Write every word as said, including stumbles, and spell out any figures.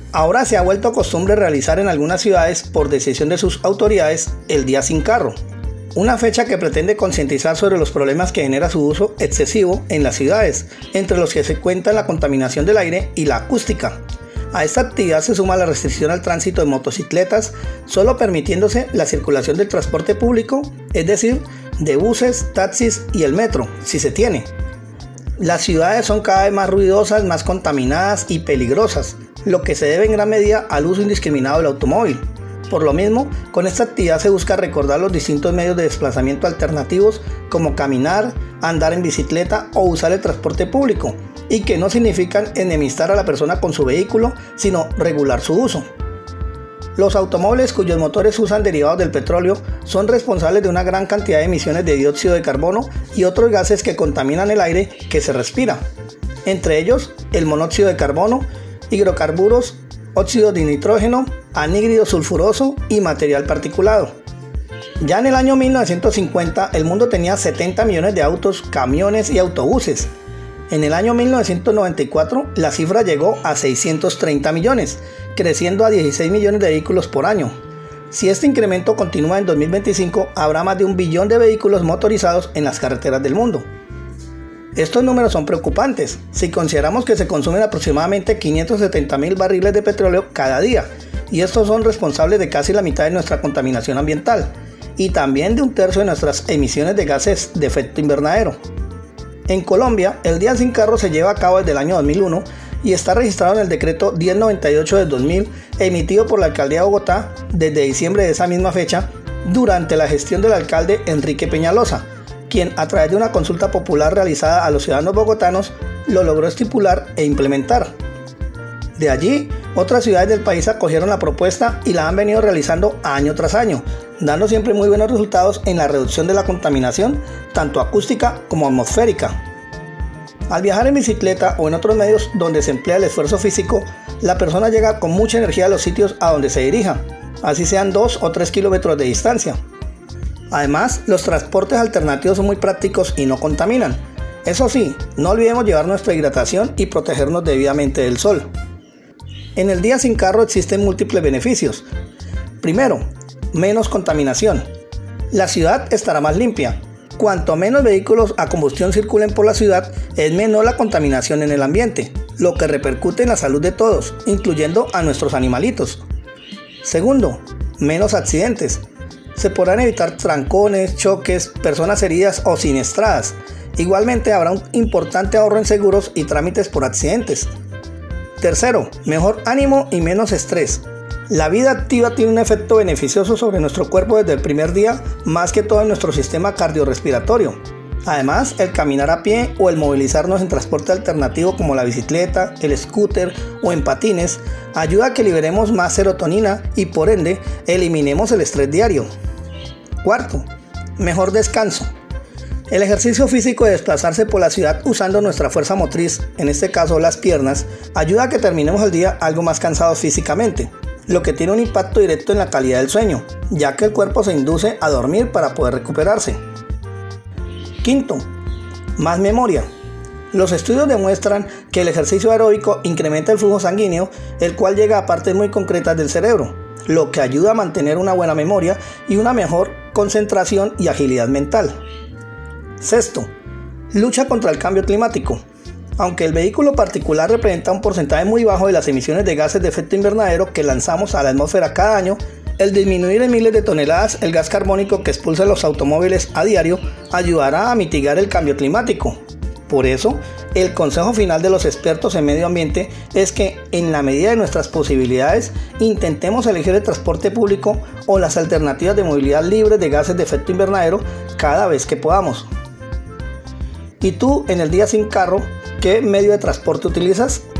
Ahora se ha vuelto costumbre realizar en algunas ciudades, por decisión de sus autoridades, el Día Sin Carro, una fecha que pretende concientizar sobre los problemas que genera su uso excesivo en las ciudades, entre los que se cuenta la contaminación del aire y la acústica. A esta actividad se suma la restricción al tránsito de motocicletas, solo permitiéndose la circulación del transporte público, es decir, de buses, taxis y el metro, si se tiene. Las ciudades son cada vez más ruidosas, más contaminadas y peligrosas, lo que se debe en gran medida al uso indiscriminado del automóvil. Por lo mismo, con esta actividad se busca recordar los distintos medios de desplazamiento alternativos como caminar, andar en bicicleta o usar el transporte público, y que no significan enemistar a la persona con su vehículo, sino regular su uso. Los automóviles cuyos motores usan derivados del petróleo son responsables de una gran cantidad de emisiones de dióxido de carbono y otros gases que contaminan el aire que se respira, entre ellos el monóxido de carbono, hidrocarburos, óxido de nitrógeno, anhídrido sulfuroso y material particulado. Ya en el año mil novecientos cincuenta el mundo tenía setenta millones de autos, camiones y autobuses. En el año mil novecientos noventa y cuatro la cifra llegó a seiscientos treinta millones, creciendo a dieciséis millones de vehículos por año. Si este incremento continúa en dos mil veinticinco, habrá más de un billón de vehículos motorizados en las carreteras del mundo. Estos números son preocupantes si consideramos que se consumen aproximadamente quinientos setenta mil barriles de petróleo cada día, y estos son responsables de casi la mitad de nuestra contaminación ambiental y también de un tercio de nuestras emisiones de gases de efecto invernadero. En Colombia, el Día Sin Carro se lleva a cabo desde el año dos mil uno y está registrado en el decreto diez noventa y ocho del dos mil, emitido por la Alcaldía de Bogotá desde diciembre de esa misma fecha, durante la gestión del alcalde Enrique Peñalosa, quien a través de una consulta popular realizada a los ciudadanos bogotanos lo logró estipular e implementar. De allí, otras ciudades del país acogieron la propuesta y la han venido realizando año tras año, dando siempre muy buenos resultados en la reducción de la contaminación, tanto acústica como atmosférica. Al viajar en bicicleta o en otros medios donde se emplea el esfuerzo físico, la persona llega con mucha energía a los sitios a donde se dirija, así sean dos o tres kilómetros de distancia. Además, los transportes alternativos son muy prácticos y no contaminan. Eso sí, no olvidemos llevar nuestra hidratación y protegernos debidamente del sol. En el Día Sin Carro existen múltiples beneficios. Primero, menos contaminación. La ciudad estará más limpia. Cuanto menos vehículos a combustión circulen por la ciudad, es menor la contaminación en el ambiente, lo que repercute en la salud de todos, incluyendo a nuestros animalitos. Segundo, menos accidentes. Se podrán evitar trancones, choques, personas heridas o siniestradas. Igualmente habrá un importante ahorro en seguros y trámites por accidentes. Tercero, mejor ánimo y menos estrés. La vida activa tiene un efecto beneficioso sobre nuestro cuerpo desde el primer día, más que todo en nuestro sistema cardiorrespiratorio. Además, el caminar a pie o el movilizarnos en transporte alternativo como la bicicleta, el scooter o en patines ayuda a que liberemos más serotonina y por ende eliminemos el estrés diario. Cuarto, mejor descanso. El ejercicio físico de desplazarse por la ciudad usando nuestra fuerza motriz, en este caso las piernas, ayuda a que terminemos el día algo más cansados físicamente, lo que tiene un impacto directo en la calidad del sueño, ya que el cuerpo se induce a dormir para poder recuperarse. Quinto, más memoria. Los estudios demuestran que el ejercicio aeróbico incrementa el flujo sanguíneo, el cual llega a partes muy concretas del cerebro, lo que ayuda a mantener una buena memoria y una mejor concentración y agilidad mental. Sexto, lucha contra el cambio climático. Aunque el vehículo particular representa un porcentaje muy bajo de las emisiones de gases de efecto invernadero que lanzamos a la atmósfera cada año, el disminuir en miles de toneladas el gas carbónico que expulsan los automóviles a diario ayudará a mitigar el cambio climático. Por eso, el consejo final de los expertos en medio ambiente es que, en la medida de nuestras posibilidades, intentemos elegir el transporte público o las alternativas de movilidad libres de gases de efecto invernadero cada vez que podamos. ¿Y tú, en el Día Sin Carro, qué medio de transporte utilizas?